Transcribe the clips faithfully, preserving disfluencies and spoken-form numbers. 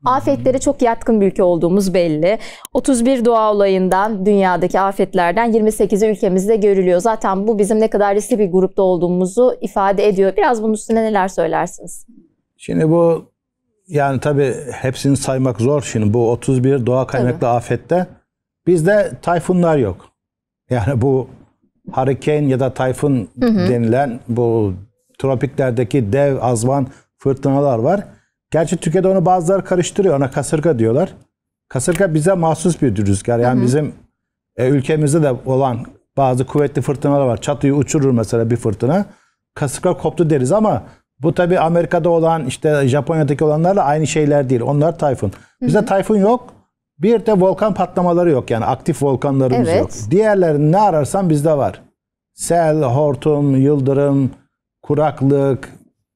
Afetlere çok yatkın bir ülke olduğumuz belli. otuz bir doğa olayından, dünyadaki afetlerden yirmi sekizi ülkemizde görülüyor. Zaten bu bizim ne kadar riskli bir grupta olduğumuzu ifade ediyor. Biraz bunun üstüne neler söylersiniz? Şimdi bu, yani tabii hepsini saymak zor. Şimdi bu otuz bir doğa kaynaklı tabii. afette bizde tayfunlar yok. Yani bu hurricane ya da tayfun hı hı. denilen bu tropiklerdeki dev azman fırtınalar var. Gerçi Türkiye'de onu bazıları karıştırıyor. Ona kasırga diyorlar. Kasırga bize mahsus bir rüzgar. Yani hı hı. bizim e, ülkemizde de olan bazı kuvvetli fırtınalar var. Çatıyı uçurur mesela bir fırtına. Kasırga koptu deriz ama bu tabii Amerika'da olan, işte Japonya'daki olanlarla aynı şeyler değil. Onlar tayfun. Bizde hı hı. tayfun yok. Bir de volkan patlamaları yok. Yani aktif volkanlarımız evet. yok. Diğerlerini ne ararsan bizde var. Sel, hortum, yıldırım, kuraklık,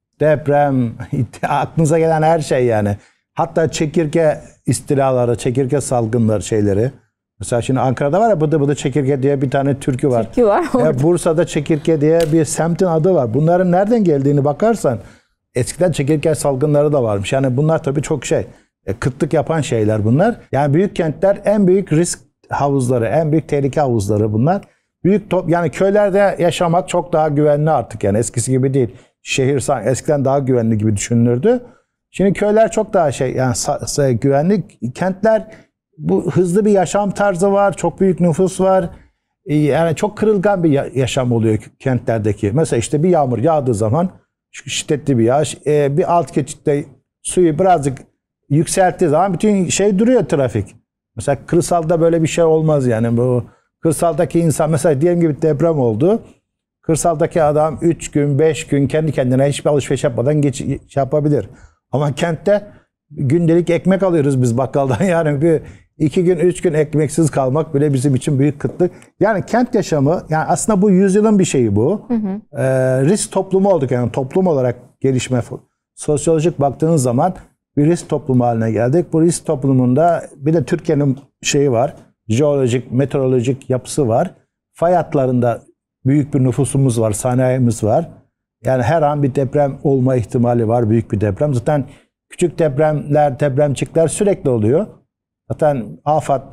deprem, aklınıza gelen her şey yani. Hatta çekirge istilaları, çekirge salgınları şeyleri. Mesela şimdi Ankara'da var ya, Bıdı Bıdı Çekirge diye bir tane türkü var. Türkü var e, Bursa'da Çekirge diye bir semtin adı var. Bunların nereden geldiğini bakarsan eskiden çekirge salgınları da varmış. Yani bunlar tabii çok şey. E, kıtlık yapan şeyler bunlar. Yani büyük kentler en büyük risk havuzları, en büyük tehlike havuzları bunlar. Büyük top, yani köylerde yaşamak çok daha güvenli artık, yani eskisi gibi değil. Şehir eskiden daha güvenli gibi düşünülürdü. Şimdi köyler çok daha şey, yani güvenli. Kentler, bu hızlı bir yaşam tarzı var, çok büyük nüfus var. Yani çok kırılgan bir yaşam oluyor kentlerdeki. Mesela işte bir yağmur yağdığı zaman, şiddetli bir yağış, bir alt geçitte suyu birazcık yükselttiği zaman bütün şey duruyor, trafik. Mesela kırsalda böyle bir şey olmaz yani. Bu kırsaldaki insan, mesela diyelim gibi deprem oldu. Kırsaldaki adam üç gün, beş gün kendi kendine hiçbir alışveriş yapmadan geç, şey yapabilir. Ama kentte gündelik ekmek alıyoruz biz bakkaldan. Yani bir iki gün, üç gün ekmeksiz kalmak bile bizim için büyük kıtlık. Yani kent yaşamı, yani aslında bu yüzyılın bir şeyi bu. Hı hı. Ee, risk toplumu olduk, yani toplum olarak gelişme, sosyolojik baktığınız zaman bir risk toplumu haline geldik. Bu risk toplumunda bir de Türkiye'nin şeyi var. Jeolojik, meteorolojik yapısı var. Fay hatlarında büyük bir nüfusumuz var, sanayimiz var. Yani her an bir deprem olma ihtimali var, büyük bir deprem. Zaten küçük depremler, depremçikler sürekli oluyor. Zaten AFAD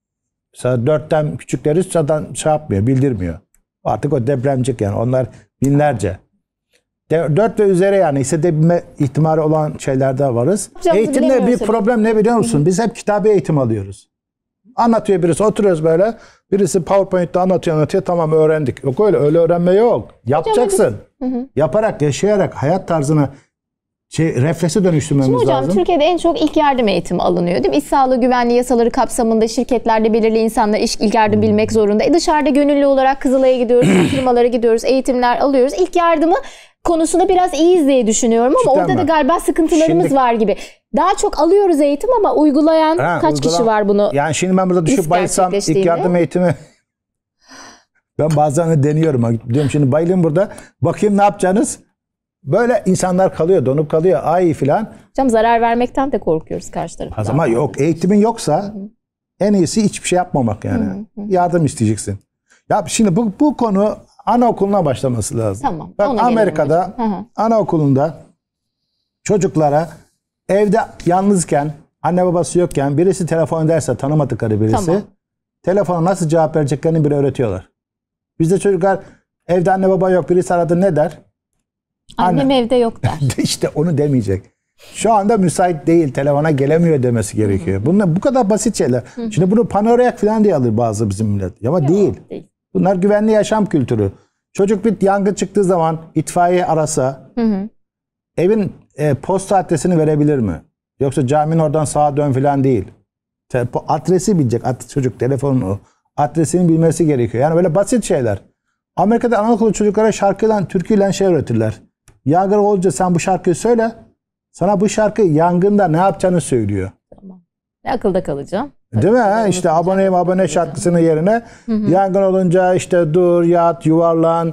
mesela dörtten küçükleri zaten şey yapmıyor, bildirmiyor. Artık o depremcik, yani onlar binlerce. Dört ve üzeri yani hissedebilme ihtimali olan şeylerde varız. Hocam, eğitimde bir problem ne biliyor musun? Hı hı. Biz hep kitabi eğitim alıyoruz. Anlatıyor birisi, oturuyoruz böyle. Birisi PowerPoint'te anlatıyor anlatıyor, tamam öğrendik. Yok öyle, öyle öğrenme yok. Yapacaksın. Hı hı. Yaparak, yaşayarak hayat tarzına şey, refleksi dönüştürmemiz Şimdi hocam, lazım. Türkiye'de en çok ilk yardım eğitimi alınıyor değil mi? İş sağlığı güvenliği yasaları kapsamında şirketlerde belirli insanlar ilk yardım bilmek zorunda. E dışarıda gönüllü olarak Kızılay'a gidiyoruz, firmalara gidiyoruz, eğitimler alıyoruz. İlk yardımı konusunda biraz iyiyiz diye düşünüyorum ama cidden orada mi? Da galiba sıkıntılarımız şimdi var gibi. Daha çok alıyoruz eğitim ama uygulayan ha, kaç uygula... kişi var bunu? Yani şimdi ben burada düşüp bayılsam ilk yardım eğitimi ben bazen deniyorum. Diyorum şimdi bayılayım burada. Bakayım ne yapacaksınız? Böyle insanlar kalıyor, donup kalıyor. Ay filan. Hocam zarar vermekten de korkuyoruz karşı taraftan. Ama yok, eğitimin yoksa hı hı. en iyisi hiçbir şey yapmamak yani. Hı hı. Yardım isteyeceksin. Ya şimdi bu, bu konu anaokuluna başlaması lazım. Tamam. Bak Amerika'da anaokulunda çocuklara evde yalnızken, anne babası yokken birisi telefon ederse, tanımadıkları birisi, tamam. telefona nasıl cevap vereceklerini bile öğretiyorlar. Bizde çocuklar evde anne baba yok, birisi aradı ne der? Annem anne. Evde yok der. İşte onu demeyecek. Şu anda müsait değil, telefona gelemiyor demesi gerekiyor. Bunlar bu kadar basit şeyler. Hı hı. Şimdi bunu panorayak falan diye alır bazı bizim millet. Ama yok, değil. değil. Bunlar güvenli yaşam kültürü. Çocuk bir yangın çıktığı zaman itfaiye arasa, hı hı. evin e, posta adresini verebilir mi? Yoksa caminin oradan sağa dön falan değil. Te adresi bilecek. Ad çocuk telefonunu, adresini bilmesi gerekiyor. Yani böyle basit şeyler. Amerika'da anaokulu çocuklara şarkıyla, türküyle şey öğretirler. Yangın olunca sen bu şarkıyı söyle. Sana bu şarkı yangında ne yapacağını söylüyor. Tamam. Akılda kalacağım. Değil mi? Ha? İşte aboneyim abone şarkısının yerine hı hı. yangın olunca işte dur, yat, yuvarlan,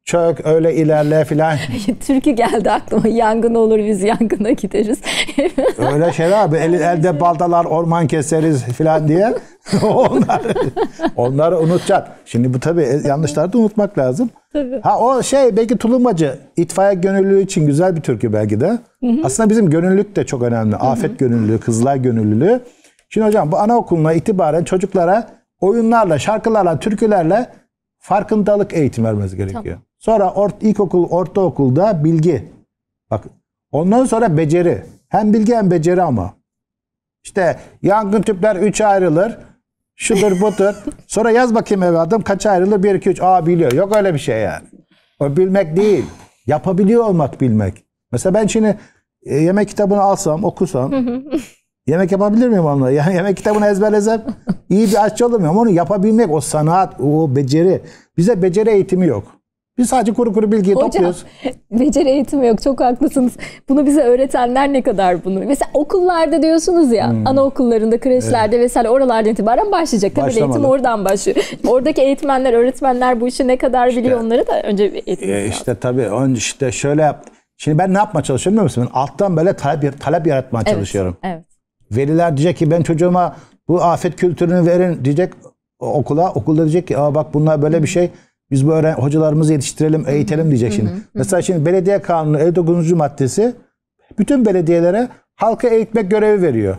çök, öyle ilerle filan. Türkü geldi aklıma. Yangın olur biz yangına gideriz. Öyle şeyler abi. El, elde baltalar orman keseriz filan diye. onlar, onları unutacaksın. Şimdi bu tabii yanlışları da unutmak lazım. Tabii. Ha o şey belki tulumbacı, itfaiye gönüllülüğü için güzel bir türkü belki de. Hı hı. Aslında bizim gönüllülük de çok önemli. Afet hı hı. gönüllülüğü, kızlar gönüllülüğü. Şimdi hocam bu anaokuluna itibaren çocuklara oyunlarla, şarkılarla, türkülerle farkındalık eğitim vermesi gerekiyor. Tamam. Sonra or, ilkokul, ortaokulda bilgi. Bak ondan sonra beceri. Hem bilgi hem beceri ama. İşte yangın tüpler üçe ayrılır. Şudur budur. Sonra yaz bakayım evladım kaç ayrılır? bir, iki, üç. Aa biliyor. Yok öyle bir şey yani. O bilmek değil. Yapabiliyor olmak bilmek. Mesela ben şimdi e, yemek kitabını alsam, okusam yemek yapabilir miyim onunla? Yani yemek kitabını ezberlesem iyi bir aşçı olamıyorum. Onu yapabilmek, o sanat, o beceri. Bize beceri eğitimi yok. Biz sadece kuru kuru bilgiyi Hocam, topluyoruz. Beceri eğitimi yok. Çok haklısınız. Bunu bize öğretenler ne kadar bunu? Mesela okullarda diyorsunuz ya, hmm. anaokullarında, kreşlerde evet. vesaire oralardan itibaren başlayacak. Temel eğitim oradan başlıyor. Oradaki eğitmenler, öğretmenler bu işi ne kadar işte, biliyor onları da önce eğitim. E işte tabii önce işte şöyle yap. Şimdi ben ne yapmaya çalışıyorum biliyor musun? Ben alttan böyle talep, talep yaratmaya evet, çalışıyorum. Evet. Veliler diyecek ki ben çocuğuma bu afet kültürünü verin diyecek okula. Okulda diyecek ki aa bak bunlar böyle bir şey. Biz bu öğren hocalarımızı yetiştirelim, eğitelim diyecek şimdi. Hı hı, Mesela hı. şimdi belediye kanunu elli dokuzuncu maddesi bütün belediyelere halka eğitmek görevi veriyor.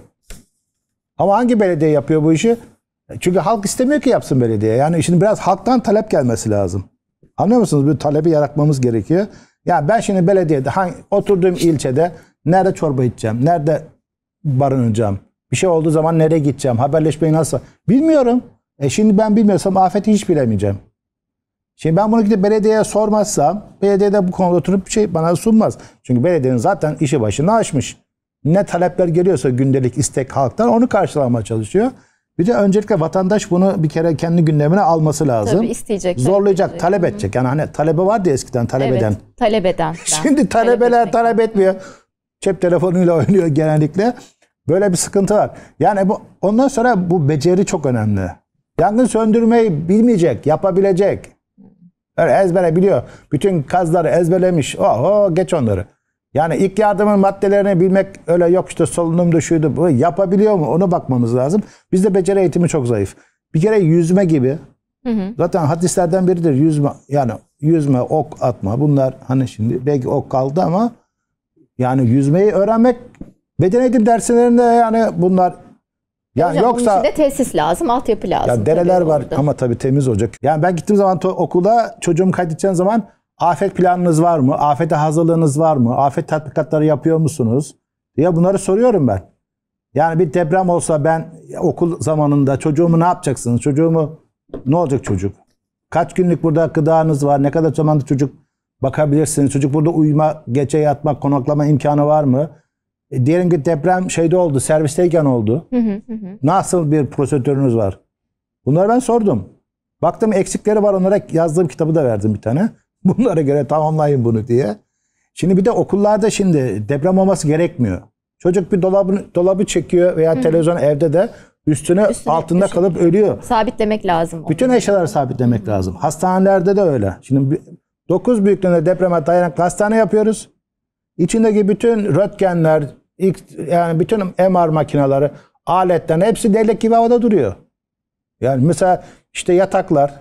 Ama hangi belediye yapıyor bu işi? Çünkü halk istemiyor ki yapsın belediye. Yani şimdi biraz halktan talep gelmesi lazım. Anlıyor musunuz? Bir talebi yaratmamız gerekiyor. Yani ben şimdi belediyede hangi, oturduğum ilçede nerede çorba içeceğim, nerede barınacağım, bir şey olduğu zaman nereye gideceğim, haberleşmeyi nasıl? Bilmiyorum. E şimdi ben bilmiyorsam afeti hiç bilemeyeceğim. Şimdi ben bunu gidip belediyeye sormazsam belediye de bu konuda oturup bir şey bana sunmaz. Çünkü belediyenin zaten işi başını açmış. Ne talepler geliyorsa gündelik istek halktan onu karşılamaya çalışıyor. Bir de öncelikle vatandaş bunu bir kere kendi gündemine alması lazım. Tabii isteyecek. Zorlayacak, talep, talep edecek. Yani hani talebe vardı ya eskiden talep evet, eden. Talep eden. Şimdi talebeler talep etmiyor. Cep telefonuyla oynuyor genellikle. Böyle bir sıkıntı var. Yani bu ondan sonra bu beceri çok önemli. Yangın söndürmeyi bilmeyecek, yapabilecek. Öyle ezbere biliyor. Bütün kazları ezberlemiş. Oho geç onları. Yani ilk yardımın maddelerini bilmek öyle yok işte solunumdu şuydu. Bu yapabiliyor mu? Ona bakmamız lazım. Bizde beceri eğitimi çok zayıf. Bir kere yüzme gibi. Hı hı. Zaten hadislerden biridir yüzme. Yani yüzme, ok atma. Bunlar hani şimdi belki ok kaldı ama yani yüzmeyi öğrenmek beden eğitim derslerinde yani bunlar yani hocam, yoksa bunun için de tesis lazım, altyapı lazım. Ya dereler var orada. Ama tabii temiz olacak. Yani ben gittiğim zaman okula çocuğumu kaydedeceğim zaman afet planınız var mı? Afete hazırlığınız var mı? Afet tatbikatları yapıyor musunuz? diye bunları soruyorum ben. Yani bir deprem olsa ben okul zamanında çocuğumu ne yapacaksınız? Çocuğumu ne olacak çocuk? Kaç günlük burada gıdanız var? Ne kadar zamanda çocuk bakabilirsiniz? Çocuk burada uyuma, gece yatmak, konaklama imkanı var mı? E, diyelim ki deprem şeyde oldu, servisteyken oldu. Hı hı hı. Nasıl bir prosedürünüz var? Bunları ben sordum. Baktım eksikleri var, onlara yazdığım kitabı da verdim bir tane. Bunlara göre tamamlayın bunu diye. Şimdi bir de okullarda şimdi deprem olması gerekmiyor. Çocuk bir dolabı, dolabı çekiyor veya hı. televizyon evde de üstüne, üstüne altında üstüne. kalıp ölüyor. Sabitlemek lazım. Bütün eşyaları sabitlemek hı. lazım. Hastanelerde de öyle. Şimdi dokuz büyüklüğünde depreme dayanıklı hastane yapıyoruz. İçindeki bütün röntgenler, yani bütün M R makineleri, aletler hepsi delik gibi havada duruyor. Yani mesela işte yataklar,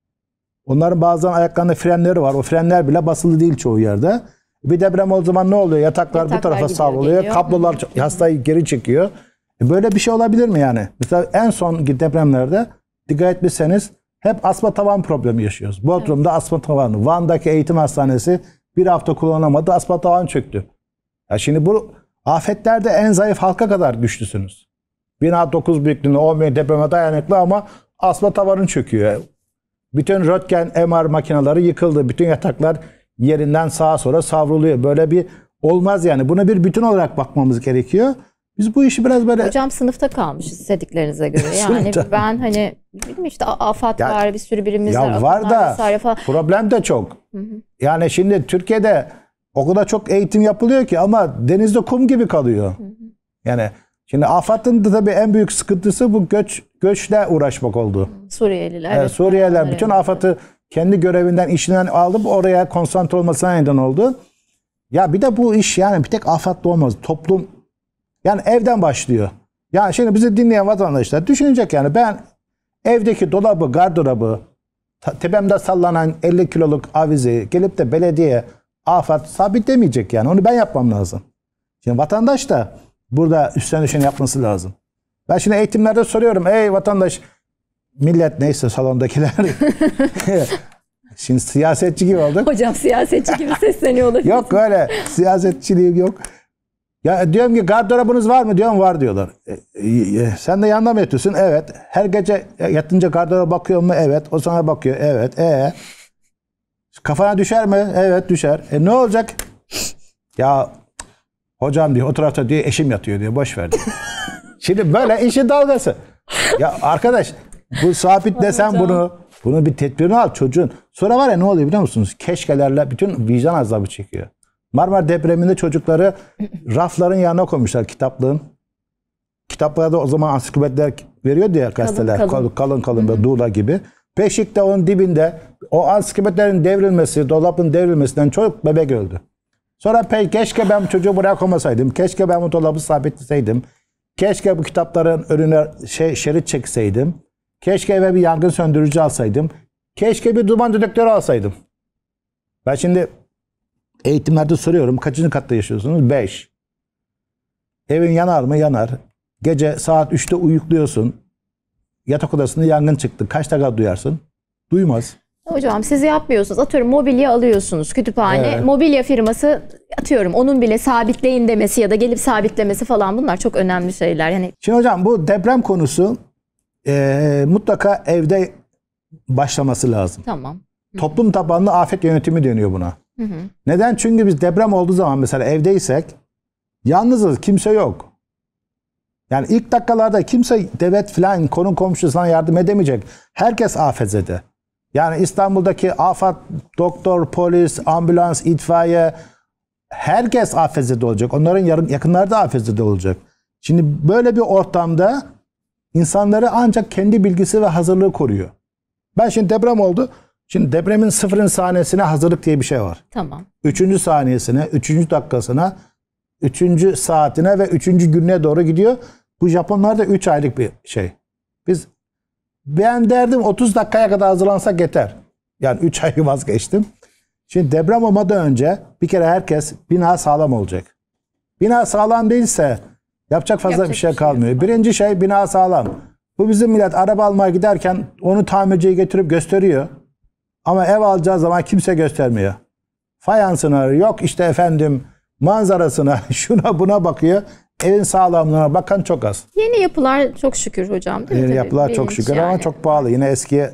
onların bazen ayaklarında frenleri var. O frenler bile basılı değil çoğu yerde. Bir deprem olduğu zaman ne oluyor? Yataklar, Yataklar bu tarafa savruluyor. Kablolar Hı-hı. hastayı geri çekiyor. E böyle bir şey olabilir mi yani? Mesela en son depremlerde dikkat etmişseniz hep asma tavan problemi yaşıyoruz. Bodrum'da evet. asma tavanı. Van'daki eğitim hastanesi bir hafta kullanamadı. Asma tavan çöktü. Ya şimdi bu afetlerde en zayıf halka kadar güçlüsünüz. Bina dokuz büyüklüğünde on bin depreme dayanıklı ama asma tavanın çöküyor. Bütün röntgen M R makineleri yıkıldı. Bütün yataklar yerinden sağa sola savruluyor. Böyle bir olmaz yani. Buna bir bütün olarak bakmamız gerekiyor. Biz bu işi biraz böyle... Hocam sınıfta kalmışız istediklerinize göre. Yani ben hani bilmiyorum işte AFAD ya, var, bir sürü birimiz ya var. Ya var da falan. problem de çok. Hı hı. Yani şimdi Türkiye'de o kadar çok eğitim yapılıyor ki ama denizde kum gibi kalıyor. Hı hı. Yani şimdi AFAD'ın da tabii en büyük sıkıntısı bu göç göçle uğraşmak oldu. Suriyeliler. Evet, Suriyeliler. Bütün AFAD'ı kendi görevinden, işinden alıp oraya konsantre olmasına neden oldu. Ya bir de bu iş yani bir tek AFAD'la olmaz. Toplum yani evden başlıyor. Ya şimdi bizi dinleyen vatandaşlar düşünecek yani ben evdeki dolabı, gardırobı, tepemde sallanan elli kiloluk avizeyi gelip de belediye, AFAD sabitlemeyecek yani. Onu ben yapmam lazım. Şimdi vatandaş da burada üstten düşeni yapması lazım. Ben şimdi eğitimlerde soruyorum. Ey vatandaş, millet neyse salondakiler. Şimdi siyasetçi gibi olduk. Hocam siyasetçi gibi sesleniyor olabilir. Yok öyle siyasetçiliğim yok. Ya diyorum ki gardırobunuz var mı? Diyorum var diyorlar. E, e, sen de yanında mı yatıyorsun? Evet. Her gece yatınca gardıroba bakıyor mu? Evet. O sana bakıyor. Evet. E kafana düşer mi? Evet düşer. E ne olacak? Ya hocam diyor o tarafta diyor eşim yatıyor diyor. Boş ver diyor. Şimdi böyle işin dalgası. Ya arkadaş bu sabit desen bunu. Bunun bir tedbirini al çocuğun. Sonra var ya ne oluyor biliyor musunuz? Keşkelerle bütün vicdan azabı çekiyor. Marmara depreminde çocukları rafların yanına koymuşlar kitaplığın. Kitaplarda o zaman ansiklopediler veriyordu ya gazeteler. Kalın kalın, kalın, kalın böyle Tuğla gibi. Beşik'te onun dibinde o ansiklopedilerin devrilmesi, dolabın devrilmesinden çok bebek öldü. Sonra pey keşke ben bu çocuğu buraya koymasaydım. Keşke ben bu dolabı sabitleseydim. Keşke bu kitapların önüne şey, şerit çekseydim. Keşke eve bir yangın söndürücü alsaydım. Keşke bir duman dedektörü alsaydım. Ben şimdi eğitimlerde soruyorum. Kaçıncı katta yaşıyorsunuz? Beş. Evin yanar mı? Yanar. Gece saat üçte uyukluyorsun. Yatak odasında yangın çıktı. Kaç dakika duyarsın? Duymaz. Hocam siz yapmıyorsunuz. Atıyorum mobilya alıyorsunuz kütüphane. Evet. Mobilya firması atıyorum onun bile sabitleyin demesi ya da gelip sabitlemesi falan bunlar çok önemli şeyler. Yani... Şimdi hocam bu deprem konusu e, mutlaka evde başlaması lazım. Tamam. Toplum tabanlı afet yönetimi deniyor buna. Hı hı. Neden? Çünkü biz deprem olduğu zaman mesela evdeysek yalnızız, kimse yok. Yani ilk dakikalarda kimse devlet falan konum komşusuna yardım edemeyecek. Herkes afetzede. Yani İstanbul'daki AFAD, doktor, polis, ambulans, itfaiye herkes afetzede olacak. Onların yakınları da afetzede olacak. Şimdi böyle bir ortamda insanları ancak kendi bilgisi ve hazırlığı koruyor. Ben şimdi deprem oldu. Şimdi depremin sıfırın saniyesine hazırlık diye bir şey var. Tamam. Üçüncü saniyesine, üçüncü dakikasına, üçüncü saatine ve üçüncü gününe doğru gidiyor. Bu Japonlarda üç aylık bir şey. Biz ben derdim otuz dakikaya kadar hazırlansak yeter. Yani üç ayı vazgeçtim. Şimdi deprem olmadan önce bir kere herkes bina sağlam olacak. Bina sağlam değilse yapacak fazla yapacak bir şey kalmıyor. Şey Birinci şey bina sağlam. Bu bizim millet araba almaya giderken onu tamirciye getirip gösteriyor. Ama ev alacağı zaman kimse göstermiyor. Fayansına yok işte efendim manzarasına şuna buna bakıyor. Evin sağlamlığına bakan çok az. Yeni yapılar çok şükür hocam değil mi? Yeni yapılar çok şükür yani. Ama çok pahalı. Yine eskiye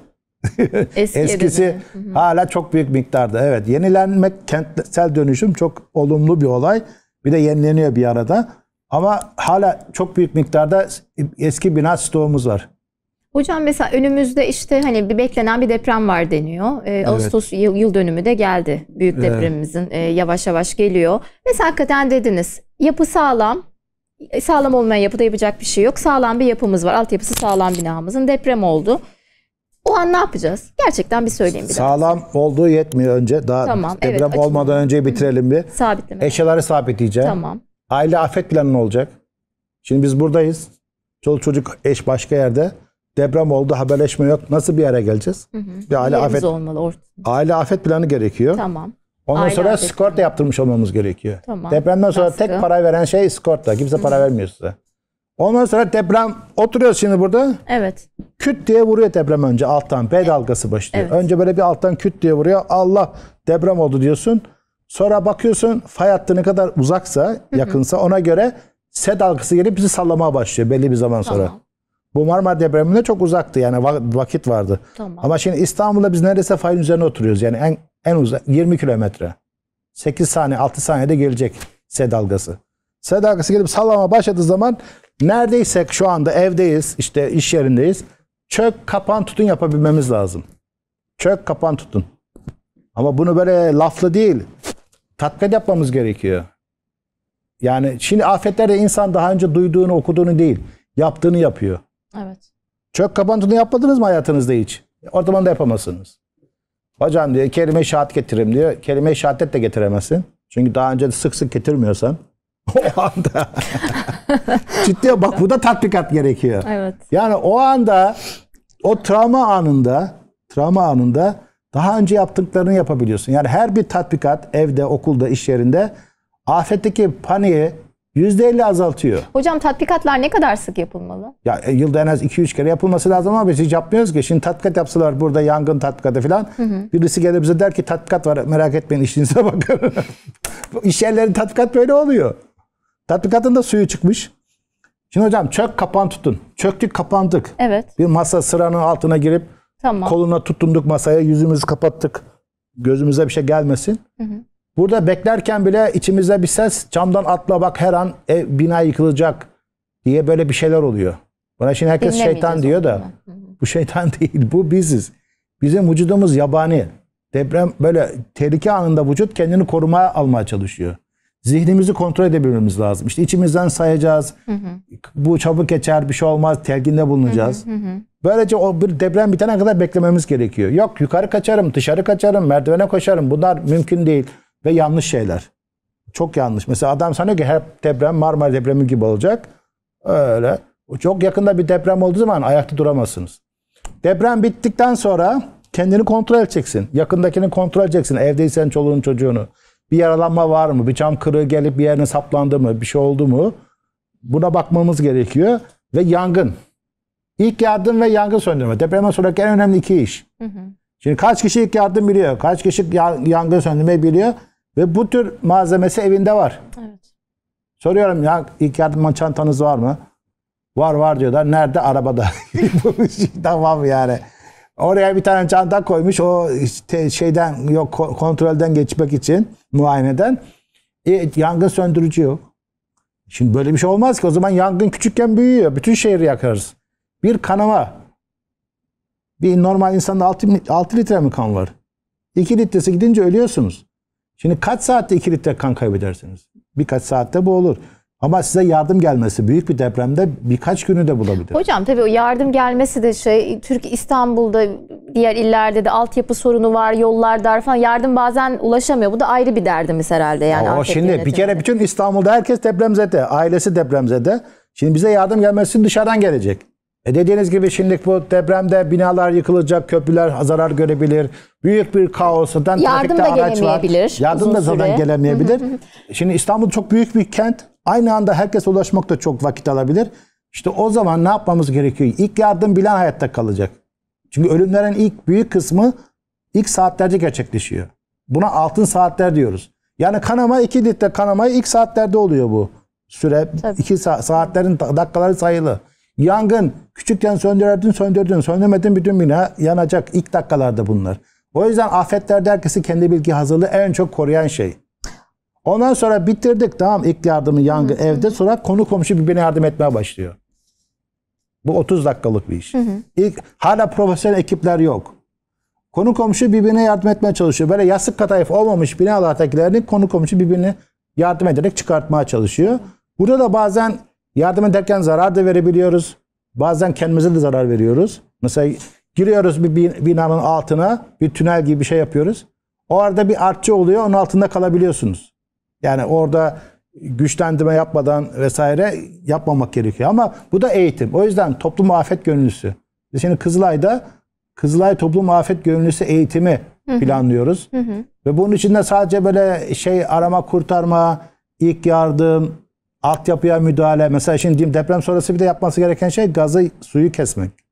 eskisi hala çok büyük miktarda. Evet, yenilenmek, kentsel dönüşüm çok olumlu bir olay. Bir de yenileniyor bir arada. Ama hala çok büyük miktarda eski bina stoğumuz var. Hocam mesela önümüzde işte hani bir beklenen bir deprem var deniyor. Ee, evet. Ağustos yıl, yıl dönümü de geldi. Büyük evet. depremimizin e, yavaş yavaş geliyor. Mesela hakikaten dediniz yapı sağlam. Sağlam olmayan yapıda yapacak bir şey yok. Sağlam bir yapımız var. Altyapısı sağlam binamızın. Deprem oldu. O an ne yapacağız? Gerçekten bir söyleyeyim bir Sağlam daha. Olduğu yetmiyor önce. Daha tamam, deprem evet, olmadan önce bitirelim bir. Sabitleme. Eşyaları sabitleyeceğim. Tamam. Aile afet planı ne olacak? Şimdi biz buradayız. Çoluk çocuk eş başka yerde. Deprem oldu, haberleşme yok. Nasıl bir yere geleceğiz? Hı hı. Bir aile Yerimiz afet olmalı. Aile afet planı gerekiyor. Tamam. Ondan aile sonra sigorta yaptırmış olmamız gerekiyor. Tamam. Depremden sonra Baskı. tek para veren şey sigorta. Kimse hı. para vermiyor size. Ondan sonra deprem oturuyoruz şimdi burada. Evet. Küt diye vuruyor deprem önce alttan. B dalgası başlıyor. Evet. Önce böyle bir alttan küt diye vuruyor. Allah deprem oldu diyorsun. Sonra bakıyorsun fay hattı ne kadar uzaksa, yakınsa ona göre S dalgası gelip bizi sallamaya başlıyor belli bir zaman sonra. Tamam. Bu Marmara depreminde çok uzaktı yani vakit vardı. Tamam. Ama şimdi İstanbul'da biz neredeyse fayın üzerine oturuyoruz. Yani en en uzak yirmi kilometre. sekiz saniye altı saniyede gelecek S dalgası. S dalgası gelip sallama başladığı zaman neredeyse şu anda evdeyiz, işte iş yerindeyiz. Çök kapan tutun yapabilmemiz lazım. Çök kapan tutun. Ama bunu böyle laflı değil, tatbikat yapmamız gerekiyor. Yani şimdi afetlerde insan daha önce duyduğunu, okuduğunu değil, yaptığını yapıyor. Evet. Çök kapan tutun yapmadınız mı hayatınızda hiç? O zaman da yapamazsınız. Hocam diyor kelime-i şehadet getireyim diyor. Kelime-i şehadet de getiremezsin. Çünkü daha önce de sık sık getirmiyorsan o anda ciddi bak bu da tatbikat gerekiyor. Evet. Yani o anda o travma anında travma anında daha önce yaptıklarını yapabiliyorsun. Yani her bir tatbikat evde, okulda, iş yerinde afetteki paniği yüzde elli azaltıyor. Hocam tatbikatlar ne kadar sık yapılmalı? Ya e, yılda en az iki üç kere yapılması lazım ama biz hiç yapmıyoruz ki. Şimdi tatbikat yapsalar burada yangın tatbikatı falan. Hı hı. Birisi gelir bize der ki tatbikat var merak etmeyin işinize bakın. İş yerlerinin tatbikat böyle oluyor. Tatbikatın da suyu çıkmış. Şimdi hocam çök kapan tutun. Çöktük kapandık. Evet. Bir masa sıranın altına girip tamam. koluna tutunduk masaya yüzümüzü kapattık. Gözümüze bir şey gelmesin. Hı hı. Burada beklerken bile içimizde bir ses camdan atla bak her an ev, bina yıkılacak diye böyle bir şeyler oluyor. Bana şimdi herkes şeytan diyor da bu şeytan değil bu biziz. Bizim vücudumuz yabani. Deprem böyle tehlike anında vücut kendini korumaya almaya çalışıyor. Zihnimizi kontrol edebilmemiz lazım. İşte içimizden sayacağız. Hı hı. Bu çabuk geçer bir şey olmaz telkinde bulunacağız. Hı hı hı. Böylece o bir deprem bitene kadar beklememiz gerekiyor. Yok yukarı kaçarım, dışarı kaçarım, merdivene koşarım. Bunlar mümkün değil. Ve yanlış şeyler. Çok yanlış. Mesela adam sanıyor ki her deprem Marmara depremi gibi olacak. Öyle. Çok yakında bir deprem olduğu zaman ayakta duramazsınız. Deprem bittikten sonra kendini kontrol edeceksin. Yakındakini kontrol edeceksin. Evdeysen çoluğun çocuğunu. Bir yaralanma var mı? Bir cam kırığı gelip bir yerine saplandı mı? Bir şey oldu mu? Buna bakmamız gerekiyor. Ve yangın. İlk yardım ve yangın söndürme. Depremden sonraki en önemli iki iş. Hı hı. Şimdi kaç kişi ilk yardım biliyor? Kaç kişi yangın söndürmeyi biliyor? Ve bu tür malzemesi evinde var. Evet. Soruyorum ya ilk yardım çantanız var mı? Var var diyorlar. Nerede? Arabada. Tamam yani. Oraya bir tane çanta koymuş. O işte şeyden yok kontrolden geçmek için muayeneden. E, yangın söndürücü yok. Şimdi böyle bir şey olmaz ki. O zaman yangın küçükken büyüyor. Bütün şehri yakarız. Bir kanama. Bir normal insanda altı litre mi kan var? iki litresi gidince ölüyorsunuz. Şimdi kaç saatte iki litre kan kaybedersiniz? Birkaç saatte bu olur. Ama size yardım gelmesi büyük bir depremde birkaç günü de bulabilir. Hocam tabii o yardım gelmesi de şey, Türk İstanbul'da diğer illerde de altyapı sorunu var, yollar dar falan. Yardım bazen ulaşamıyor. Bu da ayrı bir derdimiz herhalde. Yani o şimdi yönetiminde. Bir kere bütün İstanbul'da herkes depremzede, ailesi depremzede. Şimdi bize yardım gelmesi dışarıdan gelecek. E dediğiniz gibi şimdi bu depremde binalar yıkılacak, köprüler zarar görebilir. Büyük bir kaos. Yardım da gelemeyebilir. Yardım da zaten gelemeyebilir. Şimdi İstanbul çok büyük bir kent. Aynı anda herkes ulaşmak da çok vakit alabilir. İşte o zaman ne yapmamız gerekiyor? İlk yardım bilen hayatta kalacak. Çünkü ölümlerin ilk büyük kısmı ilk saatlerde gerçekleşiyor. Buna altın saatler diyoruz. Yani kanama iki litre kanamayı ilk saatlerde oluyor bu süre. Tabii. iki sa- saatlerin dakikaları sayılı. Yangın küçükken söndürdün söndürdün söndürmedin bütün bina yanacak ilk dakikalarda bunlar. O yüzden afetlerde herkesi kendi bilgi hazırlığı en çok koruyan şey. Ondan sonra bitirdik tamam ilk yardımı yangın hı hı. evde sonra konu komşu birbirine yardım etmeye başlıyor. Bu otuz dakikalık bir iş. Hı hı. İlk, hala profesyonel ekipler yok. Konu komşu birbirine yardım etmeye çalışıyor. Böyle yastık kadayıf olmamış binalardakilerini konu komşu birbirine yardım ederek çıkartmaya çalışıyor. Burada da bazen yardım ederken zarar da verebiliyoruz. Bazen kendimize de zarar veriyoruz. Mesela giriyoruz bir binanın altına bir tünel gibi bir şey yapıyoruz. O arada bir artçı oluyor onun altında kalabiliyorsunuz. Yani orada güçlendirme yapmadan vesaire yapmamak gerekiyor. Ama bu da eğitim. O yüzden toplum afet gönüllüsü. Biz şimdi Kızılay'da Kızılay Toplum Afet Gönüllüsü eğitimi hı hı. planlıyoruz. Hı hı. Ve bunun içinde sadece böyle şey arama kurtarma, ilk yardım, altyapıya müdahale. Mesela şimdi deprem sonrası bir de yapması gereken şey gazı, suyu kesmek.